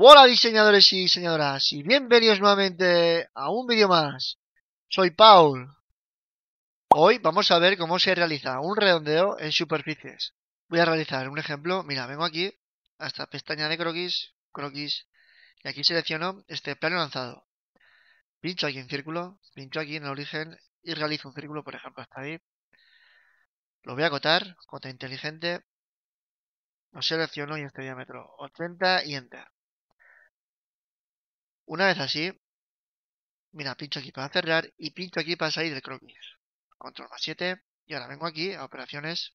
Hola diseñadores y diseñadoras y bienvenidos nuevamente a un vídeo más. Soy Paul. Hoy vamos a ver cómo se realiza un redondeo en superficies. Voy a realizar un ejemplo. Mira, vengo aquí a esta pestaña de croquis, y aquí selecciono este plano lanzado. Pincho aquí en círculo, pincho aquí en el origen y realizo un círculo, por ejemplo, hasta ahí. Lo voy a acotar, cota inteligente. Lo selecciono y este diámetro 80 y enter. Una vez así, mira, pincho aquí para cerrar y pincho aquí para salir del croquis. Control más 7. Y ahora vengo aquí a operaciones.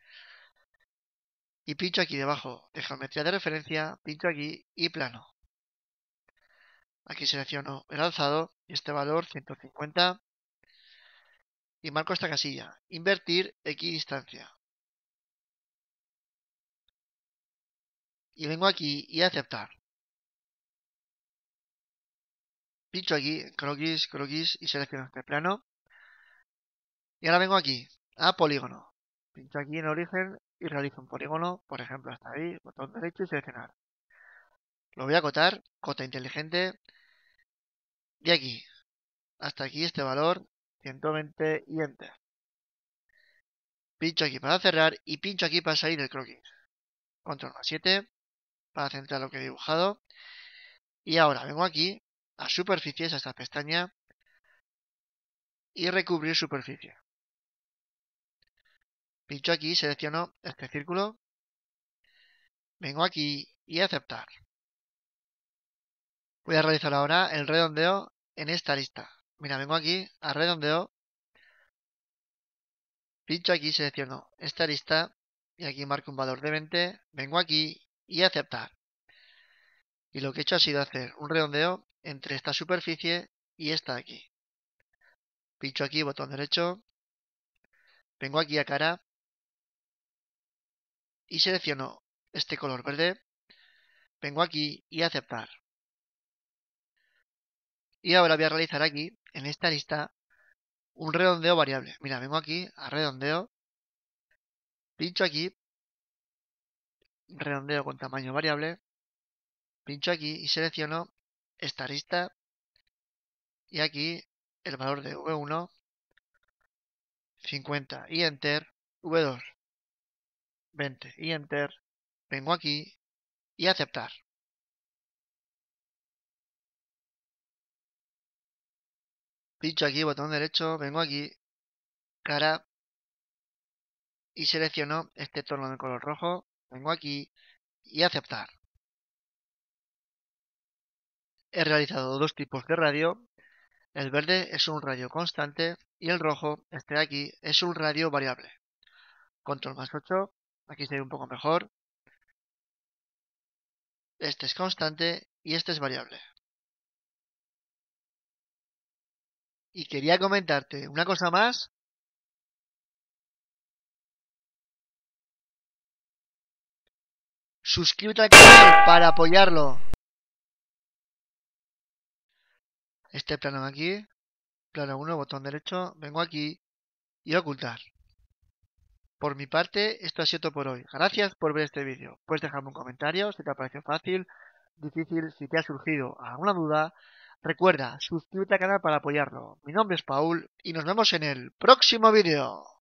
Y pincho aquí debajo de geometría de referencia. Pincho aquí y plano. Aquí selecciono el alzado y este valor 150. Y marco esta casilla. Invertir equidistancia. Y vengo aquí y aceptar. Pincho aquí, croquis y selecciono este plano. Y ahora vengo aquí a polígono. Pincho aquí en origen y realizo un polígono, por ejemplo, hasta ahí, botón derecho y seleccionar. Lo voy a acotar, cota inteligente, de aquí hasta aquí este valor, 120 y enter. Pincho aquí para cerrar y pincho aquí para salir del croquis. Control más 7 para centrar lo que he dibujado. Y ahora vengo aquí a superficies, a esta pestaña, y recubrir superficie. Pincho aquí, selecciono este círculo. Vengo aquí y aceptar. Voy a realizar ahora el redondeo en esta lista. Mira, vengo aquí a redondeo. Pincho aquí, selecciono esta lista y aquí marco un valor de 20. Vengo aquí y aceptar. Y lo que he hecho ha sido hacer un redondeo entre esta superficie y esta de aquí. Pincho aquí, botón derecho. Vengo aquí a cara y selecciono este color verde. Vengo aquí y aceptar. Y ahora voy a realizar aquí, en esta lista, un redondeo variable. Mira, vengo aquí a redondeo. Pincho aquí, redondeo con tamaño variable. Pincho aquí y selecciono esta lista. Y aquí el valor de V1, 50 y enter. V2, 20 y enter. Vengo aquí y aceptar. Pincho aquí, botón derecho, vengo aquí, cara, y selecciono este tono de color rojo. Vengo aquí y aceptar. He realizado dos tipos de radio. El verde es un radio constante y el rojo, este de aquí, es un radio variable. Control más 8, aquí se ve un poco mejor. Este es constante y este es variable. Y quería comentarte una cosa más. Suscríbete al canal para apoyarlo. Este plano de aquí, plano 1, botón derecho, vengo aquí y ocultar. Por mi parte, esto ha sido todo por hoy. Gracias por ver este vídeo. Puedes dejarme un comentario si te ha parecido fácil, difícil, si te ha surgido alguna duda. Recuerda, suscríbete al canal para apoyarlo. Mi nombre es Paul y nos vemos en el próximo vídeo.